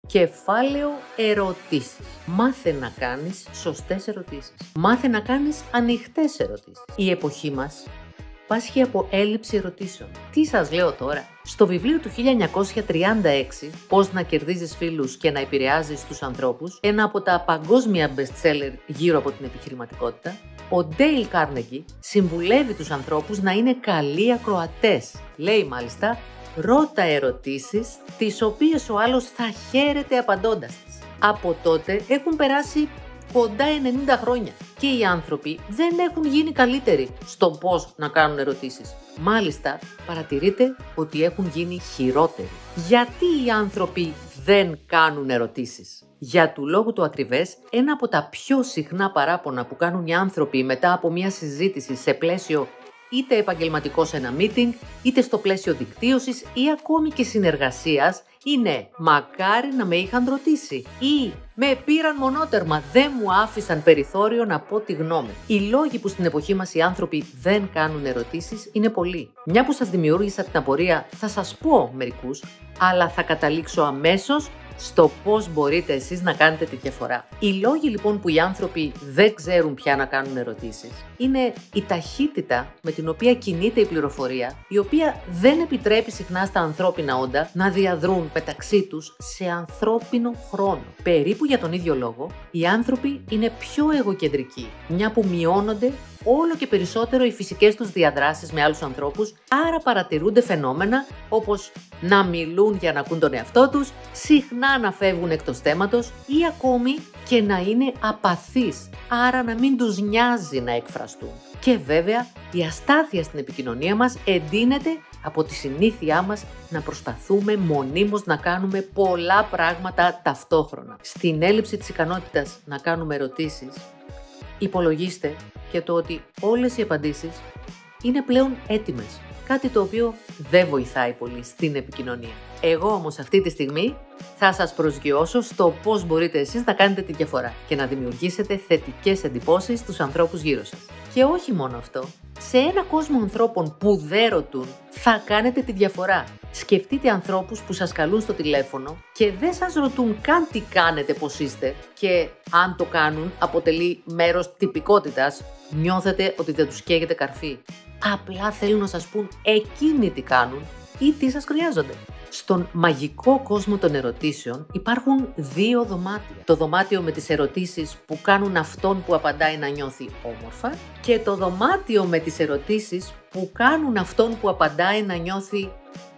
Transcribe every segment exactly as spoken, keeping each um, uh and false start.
Κεφάλαιο ερωτήσεις. Μάθε να κάνεις σωστές ερωτήσεις. Μάθε να κάνεις ανοιχτές ερωτήσεις. Η εποχή μας πάσχει από έλλειψη ερωτήσεων. Τι σας λέω τώρα? Στο βιβλίο του χίλια εννιακόσια τριάντα έξι, «Πώς να κερδίζεις φίλους και να επηρεάζεις τους ανθρώπους», ένα από τα παγκόσμια best-seller γύρω από την επιχειρηματικότητα, ο Ντέιλ Κάρνεγκι συμβουλεύει τους ανθρώπους να είναι καλοί ακροατές. Λέει μάλιστα, ρώτα ερωτήσεις τις οποίες ο άλλος θα χαίρεται απαντώντας τις. Από τότε έχουν περάσει κοντά ενενήντα χρόνια και οι άνθρωποι δεν έχουν γίνει καλύτεροι στο πώς να κάνουν ερωτήσεις. Μάλιστα, παρατηρείτε ότι έχουν γίνει χειρότεροι. Γιατί οι άνθρωποι δεν κάνουν ερωτήσεις? Για του λόγου του ακριβές, ένα από τα πιο συχνά παράπονα που κάνουν οι άνθρωποι μετά από μια συζήτηση σε πλαίσιο είτε επαγγελματικό σε ένα meeting, είτε στο πλαίσιο δικτύωσης ή ακόμη και συνεργασίας, είναι «μακάρι να με είχαν ρωτήσει» ή «με πήραν μονότερμα, δεν μου άφησαν περιθώριο να πω τη γνώμη». Οι λόγοι που στην εποχή μας οι άνθρωποι δεν κάνουν ερωτήσεις είναι πολλοί. Μια που σας δημιούργησα την απορία, θα σας πω μερικούς, αλλά θα καταλήξω αμέσως στο πώς μπορείτε εσείς να κάνετε τη διαφορά. Οι λόγοι λοιπόν που οι άνθρωποι δεν ξέρουν πια να κάνουν ερωτήσεις είναι η ταχύτητα με την οποία κινείται η πληροφορία, η οποία δεν επιτρέπει συχνά στα ανθρώπινα όντα να διαδρούν μεταξύ τους σε ανθρώπινο χρόνο. Περίπου για τον ίδιο λόγο, οι άνθρωποι είναι πιο εγωκεντρικοί, μια που μειώνονται όλο και περισσότερο οι φυσικές τους διαδράσεις με άλλους ανθρώπους, άρα παρατηρούνται φαινόμενα όπως να μιλούν για να ακούν τον εαυτό τους, συχνά να φεύγουν εκτός θέματος ή ακόμη και να είναι απαθείς, άρα να μην τους νοιάζει να εκφραστούν. Και βέβαια, η αστάθεια στην επικοινωνία μας εντείνεται από τη συνήθειά μας να προσπαθούμε μονίμως να κάνουμε πολλά πράγματα ταυτόχρονα. Στην έλλειψη της ικανότητας να κάνουμε ερωτήσεις, υπολογίστε και το ότι όλες οι απαντήσεις είναι πλέον έτοιμες. Κάτι το οποίο δεν βοηθάει πολύ στην επικοινωνία. Εγώ όμως αυτή τη στιγμή θα σας προσγειώσω στο πώς μπορείτε εσείς να κάνετε τη διαφορά και να δημιουργήσετε θετικές εντυπώσεις στους ανθρώπους γύρω σας. Και όχι μόνο αυτό, σε ένα κόσμο ανθρώπων που δεν ρωτούν, θα κάνετε τη διαφορά. Σκεφτείτε ανθρώπους που σας καλούν στο τηλέφωνο και δεν σας ρωτούν καν τι κάνετε, πώς είστε, και αν το κάνουν αποτελεί μέρος τυπικότητας, νιώθετε ότι δεν τους καίγεται καρφί. Απλά θέλουν να σας πούν εκείνοι τι κάνουν ή τι σας χρειάζονται. Στον μαγικό κόσμο των ερωτήσεων υπάρχουν δύο δωμάτια. Το δωμάτιο με τις ερωτήσεις που κάνουν αυτόν που απαντάει να νιώθει όμορφα και το δωμάτιο με τις ερωτήσεις που κάνουν αυτόν που απαντάει να νιώθει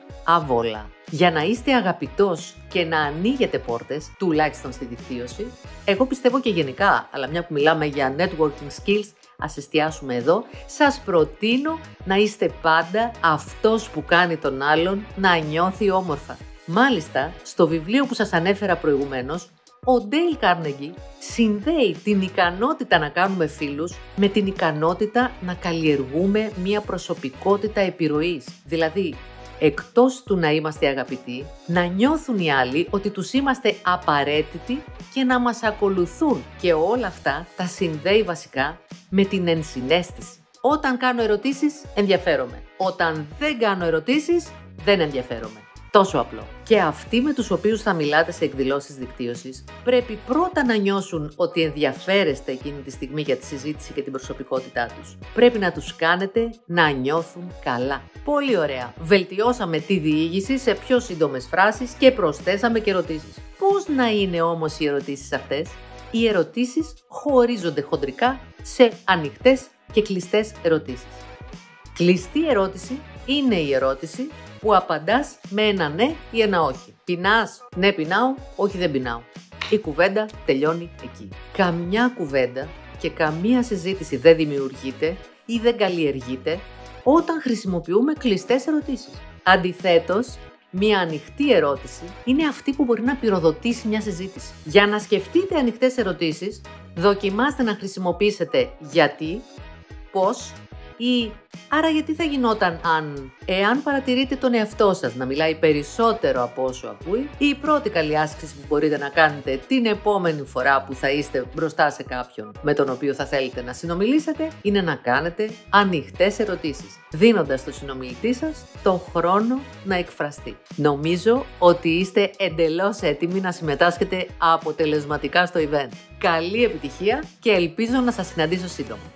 αβόλα. Για να είστε αγαπητός και να ανοίγετε πόρτες, τουλάχιστον στη δικτύωση, εγώ πιστεύω και γενικά, αλλά μια που μιλάμε για networking skills, ας εστιάσουμε εδώ, σας προτείνω να είστε πάντα αυτός που κάνει τον άλλον να νιώθει όμορφα. Μάλιστα, στο βιβλίο που σας ανέφερα προηγουμένως, ο Ντέιλ Κάρνεγκι συνδέει την ικανότητα να κάνουμε φίλους με την ικανότητα να καλλιεργούμε μια προσωπικότητα επιρροής. Δηλαδή, εκτός του να είμαστε αγαπητοί, να νιώθουν οι άλλοι ότι τους είμαστε απαραίτητοι και να μας ακολουθούν. Και όλα αυτά τα συνδέει βασικά με την ενσυναίσθηση. Όταν κάνω ερωτήσεις, ενδιαφέρομαι. Όταν δεν κάνω ερωτήσεις, δεν ενδιαφέρομαι. Τόσο απλό. Και αυτοί με τους οποίους θα μιλάτε σε εκδηλώσεις δικτύωσης πρέπει πρώτα να νιώσουν ότι ενδιαφέρεστε εκείνη τη στιγμή για τη συζήτηση και την προσωπικότητά τους. Πρέπει να τους κάνετε να νιώθουν καλά. Πολύ ωραία. Βελτιώσαμε τη διήγηση σε πιο σύντομες φράσεις και προσθέσαμε και ερωτήσεις. Πώς να είναι όμως οι ερωτήσεις αυτές? Οι ερωτήσεις χωρίζονται χοντρικά σε ανοιχτές και κλειστές ερωτήσεις. Κλειστή ερώτηση είναι η ερώτηση που απαντάς με ένα ναι ή ένα όχι. Πεινάς? Ναι, πεινάω. Όχι, δεν πεινάω. Η κουβέντα τελειώνει εκεί. Καμιά κουβέντα και καμία συζήτηση δεν δημιουργείται ή δεν καλλιεργείται όταν χρησιμοποιούμε κλειστές ερωτήσεις. Αντιθέτως, μια ανοιχτή ερώτηση είναι αυτή που μπορεί να πυροδοτήσει μια συζήτηση. Για να σκεφτείτε ανοιχτές ερωτήσεις, δοκιμάστε να χρησιμοποιήσετε γιατί, πώς Ή άρα γιατί θα γινόταν αν, εάν παρατηρείτε τον εαυτό σας να μιλάει περισσότερο από όσο ακούει, η πρώτη καλή άσκηση που μπορείτε να κάνετε την επόμενη φορά που θα είστε μπροστά σε κάποιον με τον οποίο θα θέλετε να συνομιλήσετε, είναι να κάνετε ανοιχτές ερωτήσεις, δίνοντας στο συνομιλητή σας το χρόνο να εκφραστεί. Νομίζω ότι είστε εντελώς έτοιμοι να συμμετάσχετε αποτελεσματικά στο event. Καλή επιτυχία και ελπίζω να σας συναντήσω σύντομα.